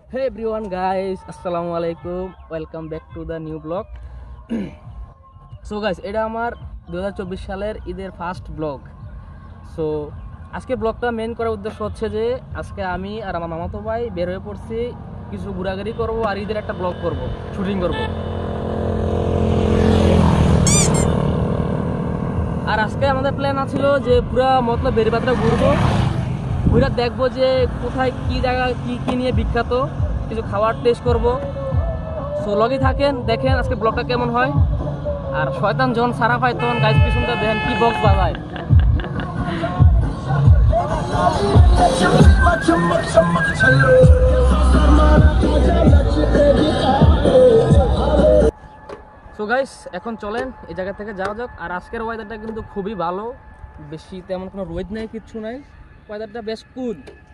Hey everyone guys, assalamu alaikum, welcome back to the new vlog. So guys, এটা আমার 2024 সালের ঈদের first blog. So আজকে ব্লগটা মেন করার উদ্দেশ্য হচ্ছে যে আজকে আমি আর আমার মামাতো ভাই বের হয়ে পড়ছি, কিছু ঘোরাঘুরি করবো আর ঈদের একটা ব্লগ করব, শুটিং করব। আর আজকে আমাদের প্ল্যান আছিল যে পুরা মতলব বেরিবাদটা ঘুরবো, ঘুরে দেখবো যে কোথায় কি জায়গা কি কি নিয়ে বিখ্যাত, কিছু খাবার টেস্ট করব। সো লগই থাকেন, দেখেন আজকে ব্লগটা কেমন হয়। আর শয়তান জন সারা পাইতন গাইজ পিছনটা দেখেন কি বক্স বাজায়। সো গাইস এখন চলেন এই জায়গা থেকে যাওয়া যাক। আর আজকের ওয়েদারটা কিন্তু খুবই ভালো, বেশি তেমন কোনো রোদ নেই, কিচ্ছু নাই, ওয়েদারটা বেশ কুল।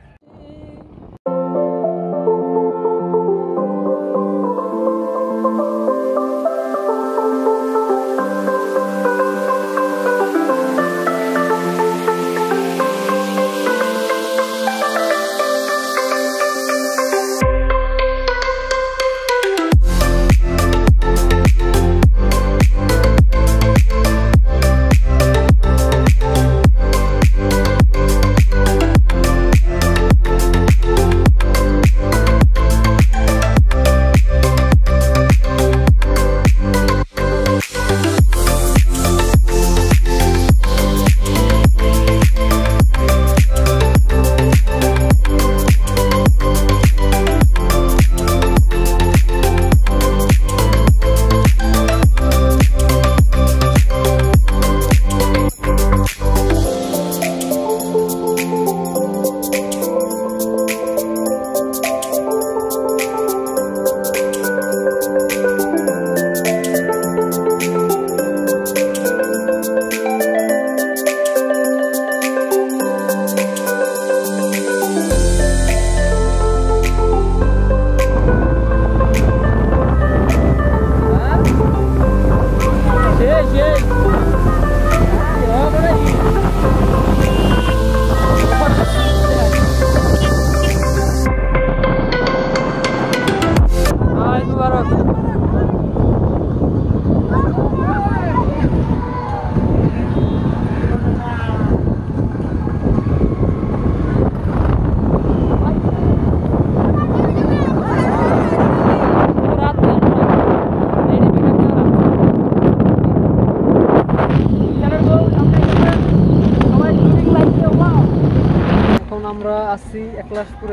আমরা আসছি একলাশপুরে,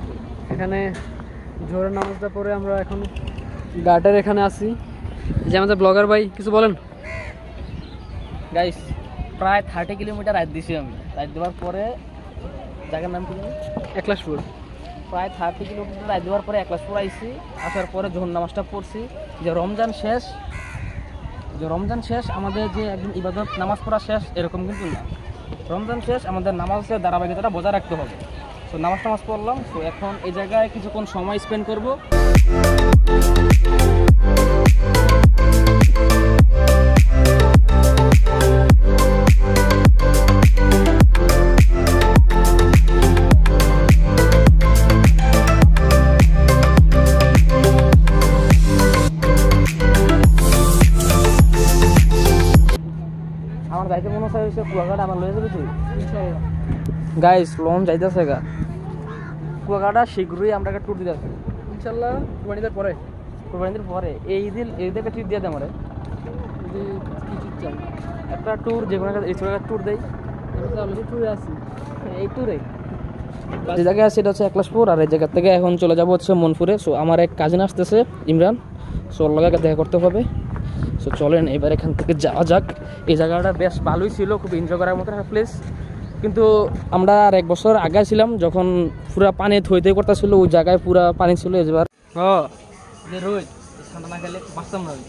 এখানে জোহরের নামাজটা পরে আমরা এখন ঘাটের এখানে আসি। যে আমাদের ব্লগার ভাই কিছু বলেন। গাইস প্রায় 30 কিলোমিটার রাইড দিছি আমি, রাইড দেওয়ার পরে জায়গার নাম কি একলাশপুর, প্রায় 30 কিলোমিটার রাইড দেওয়ার পরে একলাশপুর আইছি। আসার পরে জোহর নামাজটা পড়ছি। যে রমজান শেষ আমাদের যে একদিন ইবাদত নামাজ পড়া শেষ এরকম কিন্তু না, রমজান শেষ আমাদের নামাজের ধারাবাহিকতাটা বজায় রাখতে হবে। সো নামাজ পড়লাম। সো এখন এই জায়গায় কিছুক্ষণ সময় স্পেন্ড করব। আমার যাইতে মনে হচ্ছে কুয়াকাটা আমার লয়ে যাবে তুই গাইস, লোন যাইতেছে গা কুয়াকাটা, শীঘ্রই আমরা একটা ট্যুর দিতে আসবো ইনশাল্লাহ কুরবানিদের পরে। কুরবানির পরে এই ঈদের একটা ট্রিপ দিয়ে দেয় আমার যদি কি ঠিক চাই একটা ট্যুর, যে কোনো একটা ট্যুর দেয়। অলরেডি ট্যুরে আছি, এই ট্যুরে যে জায়গায় আছে এটা হচ্ছে একলাশপুর, আর এই জায়গা থেকে এখন চলে যাবো হচ্ছে মনপুরে। সো আমার এক কাজিন আসতেছে ইমরান, সো ওর লগে দেখা করতে হবে। সো চলেন এবার এখান থেকে যাওয়া যাক। এই জায়গাটা বেশ ভালোই ছিল, খুব এনজয় করার মতো একটা প্লেস। কিন্তু আমরা আর এক বছর আগে ছিলাম যখন পুরা পানি থইতে করতেছিল, ওই জায়গায় পুরা পানি ছিল। এবার রোজ ঠান্ডা না খেলে বাঁচতাম না।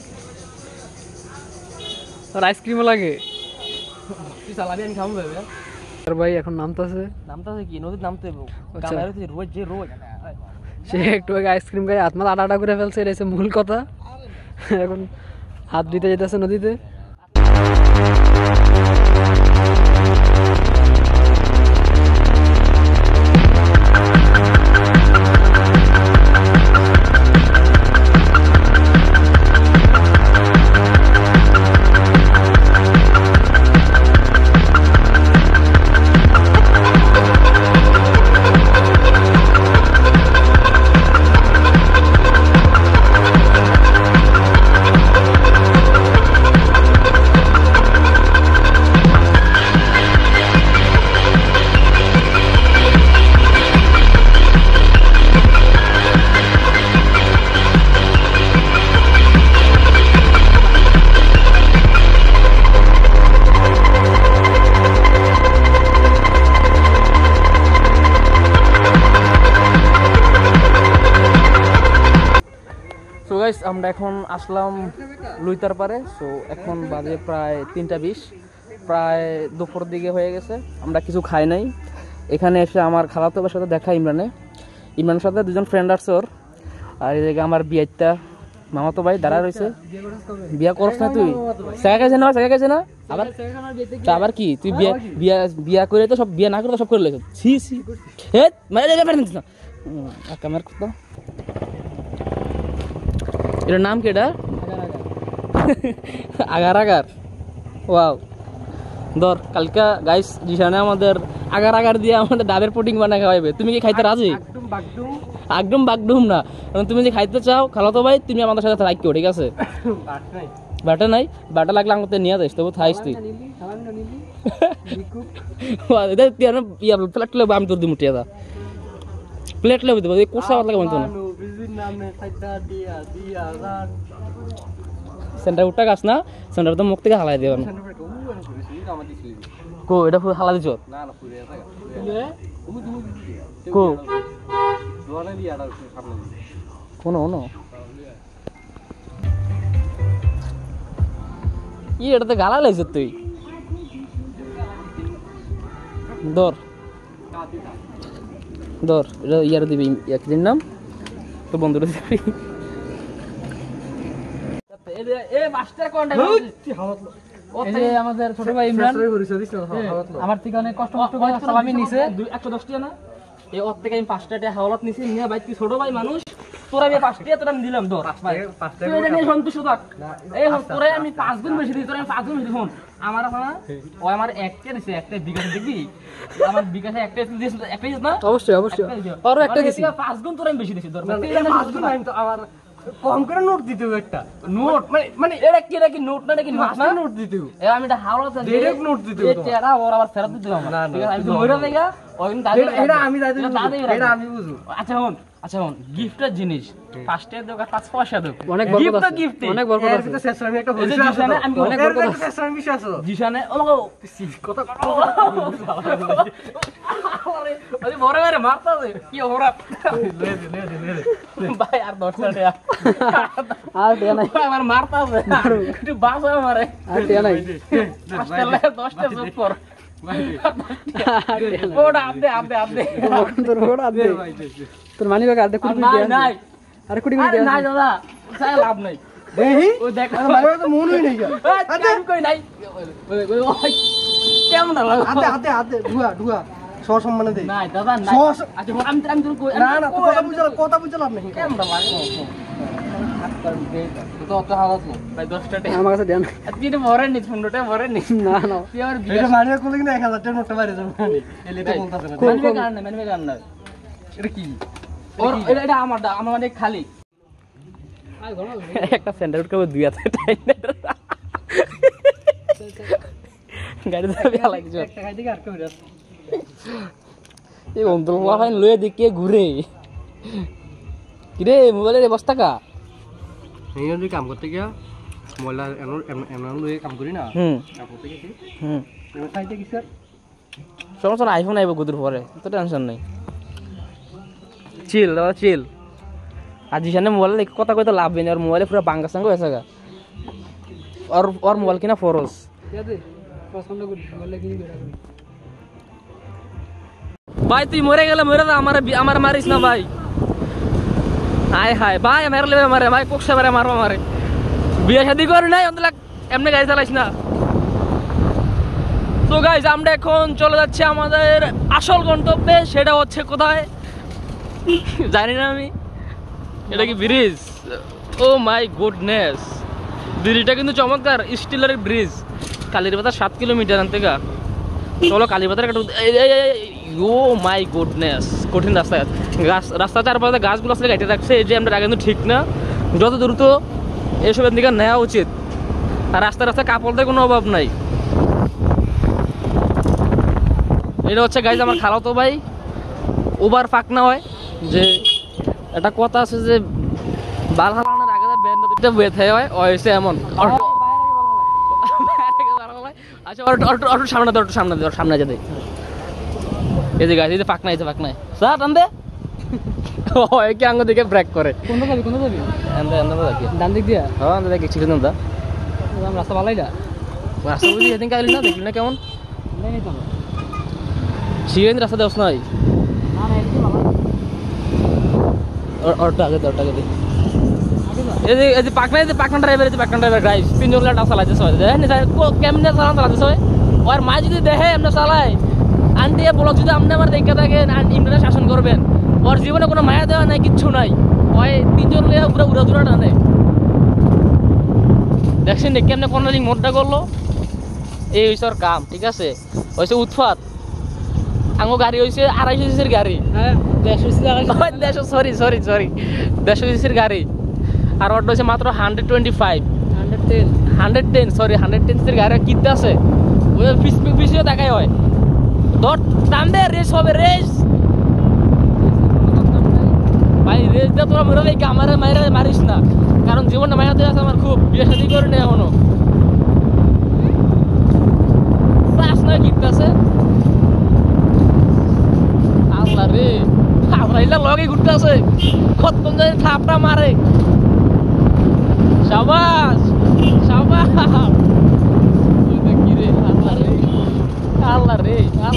আর আইসক্রিমও লাগে, তুই চালাবি আমি খাবো ভেবে। আর ভাই এখন নামতেছে কি নদীর নামতে রোজ যে রোজ সে একটু আগে আইসক্রিম খাই হাত মাথা আটা করে ফেলছে, এটা হচ্ছে মূল কথা। এখন হাত দিতে যেতেছে নদীতে। আমরা এখন আসলাম লুইতার পারে। সো এখন বাজে প্রায় 3:20, প্রায় দুপুর দিকে হয়ে গেছে। আমরা কিছু খাই নাই। এখানে এসে আমার খালাতো ভাইয়ের সাথে দেখা ইমরানের সাথে 2জন ফ্রেন্ড আসছে ওর। আর এই জায়গায় আমার বিয়াইতা মামাতো ভাই দাঁড়া রয়েছে। বিয়া করছ না তুই? জায়গা গেছে না আবার কি তুই বিয়া করে তো সব বিয়া না করে তো সব করে লেছ। ছি ছি না কামের কথা। এটার নাম কি? এটা আগার আগার। ওয়াও ধর কালকা গাইস জিশানে আমাদের আগার দিয়ে আমাদের ডাবের পুডিং বানায় খাওয়াবে। তুমি কি খাইতে রাজি? একদম বাগডুম না, কারণ তুমি যে খাইতে চাও খালাতো ভাই তুমি আমাদের সাথে রাখিও, ঠিক আছে? বাটা নাই, বাটা লাগলে আমাকে নিয়ে যাস, তবু থাইস তুই। প্লেট লেবো আমি তোর দিমু টিয়া প্লেট লেবো দেবো কোর্সা পাতলা বলতো না। সেন্টার উঠটা গাছ না, সেন্টার তো মুখ থেকে হালাই দেব না। কো এটা হালা দিছ কো কোনো এটাতে গালা লাইছ তুই। ধর এটা ইয়ার দিবি, একদিন নাম তো বন্ধুরা দিবি। আমাদের ছোট ভাই ইমরান আমার থেকে অনেক কষ্ট করে সালামি নিছে 110 টাকা না, এই ওর থেকে আমি 5 টাকা হাওলাত নিছি নিয়ে ভাই তুই ছোট ভাই মানুষ, তোরা আমি 5 টাকা তোরা আমি দিলাম। ধর তুই এটা নিয়ে সন্তুষ্ট থাক। এই তোরা আমি 5 গুণ বেশি দিই, তোরা আমি 5 গুণ বেশি ফোন আমার আছে না। ও আমার একটা দিছে, একটা বিকাশ দেখবি আমার বিকাশে একটা দিছিস না? অবশ্যই আরো একটা দিছি, 5 গুণ তোরা আমি বেশি দিছি। ধর 5 গুণ আমি তো আমার কম করে নোট দিতে হবে, একটা নোট মানে এটা কি নাকি নোট না নাকি নোট দিতে হবে। আমি এটা হাওলা ডাইরেক্ট নোট দিতে হবে, এটা ওর আবার ফেরত দিতে হবে না, ঠিক আছে? আমি তো মইরা দেগা ওইদিন এটা আমি দাদি এটা আমি বুঝু। আচ্ছা হন গিফটের জিনিস 5 টাকা দাও 5 পয়সা দাও, অনেক বড় গিফট, অনেক বড় কথা আছে। শেষ আমি একটা হইছে জিশানে, আমি অনেক বড় কথা শেষ আমি বিশ্বাস আছে জিশানে। ও কথা আরে বড় করে মারতা দে কি ওরা লে ভাই আর 10 টাকা আর দেয়া নাই আমার মারতা দে একটু বাস আমারে আর দেয়া নাই 10 টাকা যোগ কর ওটা আপদে তোর ওটা আপদে তোর মানি ব্যাগ আপদে কুড়ি দিয়া নাই। আরে কুড়ি দিয়া নাই দাদা চাই লাভ নাই দেহি ও দেখ আমার তো মনই নাই আচ্ছা আমি কই নাই কেমন লাগে হাতে ধুয়া সর সম্মানে দে নাই দাদা নাই। আচ্ছা আমি তোর কই না কথা বুঝা লাভ নাই কেমন লাগে হাত কর দে তো অত হালাত না ভাই 10 টাকা আমার কাছে দেন। তুই এটা ভরে নি 15 টাকা ভরে নি না তুই আর এটা মানিয়া কোলে কিনা 1000 টাকা নোটটা বাইরে যাবে না এলেটা বলতাছ না মানিবে কার না এটা কি ওর এটা আমার মানে খালি একটা সেন্টার উঠকে 2 হাতে টাইম গাড়ি ধরে লাগছে একটা গাড়ি দিকে আর কই রাস এই অন্তরলা ফাইন লয়ে দিকে ঘুরে কি রে মোবাইলের অবস্থা কা এই যদি কাম করতে গিয়া মোবাইল এমন লয়ে কাম করি না কাম করতে গেছি এমন সাইডে কি স্যার সমস্যা না, আইফোন আইবো গুদুর পরে, তো টেনশন নাই। চিল দাদা চিল। আর জিশানে মোবাইল কথা কইতে লাভ নেই, ওর মোবাইলে পুরো বাঙ্গা সাঙ্গ হয়েছে গা। ওর মোবাইল কিনা ফরজ ভাই। তুই মরে গেলে মরে যা, আমার মারিস না ভাই। হায় হায় ভাই মারলে মারে ভাই, কোকসা মারে মারবা মারে। বিয়ে শাদী করে নাই অন্তলাক এমনি গাড়ি চালাইস না। তো গাইজ আমরা এখন চলে যাচ্ছি আমাদের আসল গন্তব্যে, সেটা হচ্ছে কোথায় জানি না আমি। এটা কি ব্রিজ? ও মাই গুডনেস, ব্রিজটা কিন্তু চমৎকার, স্টিলের ব্রিজ। কালীরবাজার 7 কিলোমিটার আনতে গা। চলো কালীবাজার একটা ও মাই গুডনেস, কঠিন রাস্তায় রাস্তা চারপাশে গাছগুলো আসলে গাইতে রাখছে। এই যে আমরা কিন্তু ঠিক না, যত দ্রুত এসবের দিকে নেওয়া উচিত। আর রাস্তায় কাপড়দের কোনো অভাব নাই। এটা হচ্ছে গাইজ আমার খালাতো ভাই, ওভার ফাঁক না হয় যে একটা কথা আছে যে বাল হালানোর আগে ব্যান্ড দুটো বেথে হয় হয়েছে এমন। আচ্ছা অটো সামনে দে, সামনে যা দে। এই যে গাইজ এই যে ফাঁক নাই, ফাঁক নাই স্যার টান দে হয় কি আঙ্গ দিকে ব্রেক করে কোনটা যাবি এন্দা এন্দা দেখি ডান দিক দিয়া হ্যাঁ এন্দা দেখি ছিল না রাস্তা ভালোই না রাস্তা বুঝি এদিন কাইলি না দেখলি না কেমন নেই তো শিবেন রাস্তা দেওস নাই না না এদিকে ভালো ওটা আগে দে এই যে পাকনা ড্রাইভার গাইস তিনজন লাটা চালাইছে সবাই দেখেন কেমনে চালাতে সবাই আর মা যদি দেখে এমনি চালায় আন্টি ব্লগ যদি আপনি আমার দেখে থাকেন ইমরান শাসন করবেন ওর জীবনে কোনো মায়া দেওয়া নাই কিচ্ছু নাই ওই তিনজন লিয়ে পুরো উড়াধুরা টানে দেখছেন কেমনে কর্নারিং মোডটা করলো এই হয়েছে ওর কাম ঠিক আছে হয়েছে উৎপাত আঙ্গো গাড়ি হয়েছে 250 সিসির গাড়ি হ্যাঁ 150 সরি 150 সিসির গাড়ি আর ওটা হচ্ছে মাত্র 125 110 সরি 110 সিসির গাড়ি কিনতে আছে ওই পিছিয়ে দেখাই হয় ধর টান দে রেস হবে রেস ভাই রেস দিয়ে তোরা মরে দেখি আমার মারিস না কারণ জীবনটা মায়াতে আছে আমার খুব বিয়ে শাদী করে নেই এখনো শ্বাস নয় কিনতে আছে আল্লাহ রে আল্লাহ ইল্লা লগে ঘুরতে আছে কতক্ষণ ধরে থাপটা মারে শাবাশ কি রে আল্লাহ রে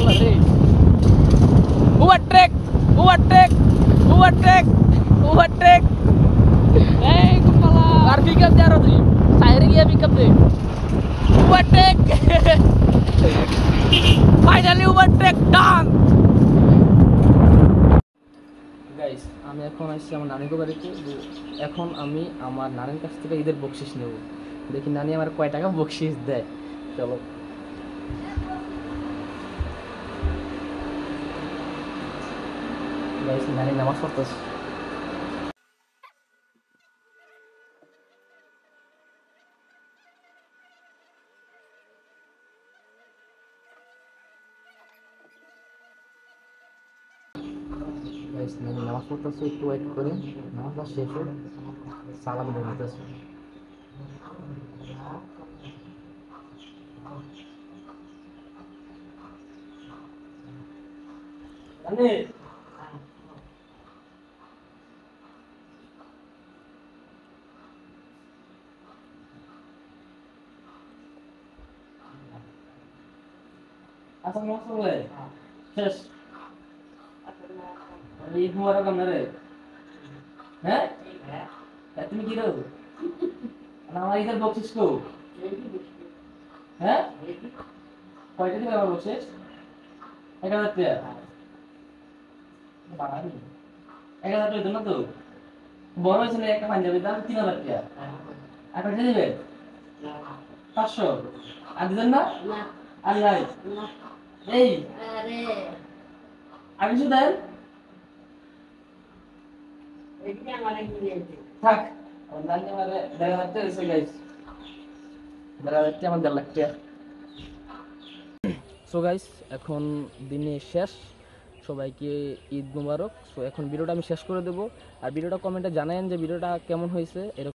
ওভারটেক এই কুপালা আর পিকআপ দে আর তুই সাইরে গিয়ে পিকআপ দে overtake finally overtake done guys আমি এখন আসছি আমার নানির বাড়িতে এখন আমি আমার নানির কাছ থেকে ঈদের বকশিস নেব দেখি নানি আমার কয় টাকা বকশিস দেয় চলো গাইস নানি নামাজ পড়তেছে গাইস নানি নামাজ পড়তেছে একটু ওয়েট করে নামাজটা শেষ হোক সালাম দিয়ে নিতেছে নানি আসল নামাজ পড়বে শেষ ঈদ মুবারক আপনারে হ্যাঁ তুমি কি রো আমার ঈদের বকশিস কো হ্যাঁ কয়টা দিবে আমার বকশিস 1000 টাকা বাড়ানি 1000 টাকা দেন না তো বড় হয়েছে না একটা পাঞ্জাবি দাম 3000 টাকা আর কয়টা দিবে 500 আর দিবেন না আর নাই এই আরে আর কিছু দেন থাক নানি আমারে 1000 টাকা দিছে গাইস 1000 টাকা আমার 1.5 লাখ টাকা সো গাইস এখন দিনে শেষ সবাইকে ঈদ মোবারক সো এখন ভিডিওটা আমি শেষ করে দেব আর ভিডিওটা কমেন্টে জানায়েন যে ভিডিওটা কেমন হয়েছে